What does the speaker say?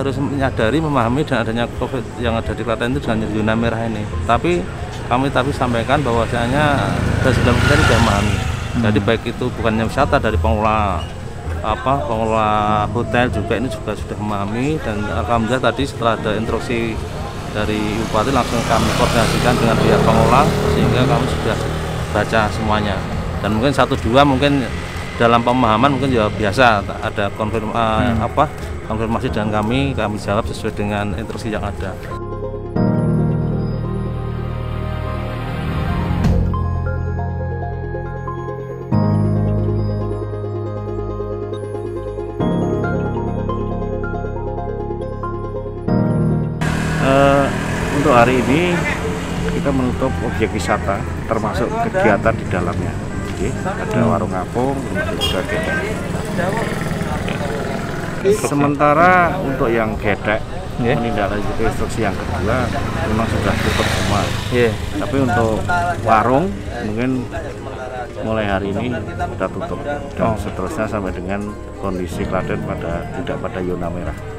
harus menyadari, memahami dan adanya COVID yang ada di Klaten itu dengan zona merah ini. Tapi kami sampaikan bahwasanya dari 90% sudah memahami. Jadi baik itu bukannya wisata, dari pengelola hotel juga ini juga sudah memahami, dan alhamdulillah tadi setelah ada instruksi dari Bupati langsung kami koordinasikan dengan pihak pengelola sehingga kami sudah baca semuanya. Dan mungkin 1-2 mungkin dalam pemahaman mungkin ya biasa ada konfirmasi dengan kami jawab sesuai dengan instruksi yang ada. Untuk hari ini kita menutup objek wisata termasuk kegiatan di dalamnya. Ada warung apung, juga gedek. Sementara untuk yang gedek menindaklanjuti instruksi yang kedua memang sudah tutup semua. Tapi untuk warung mungkin mulai hari ini kita tutup dan seterusnya sampai dengan kondisi Klaten tidak pada zona merah.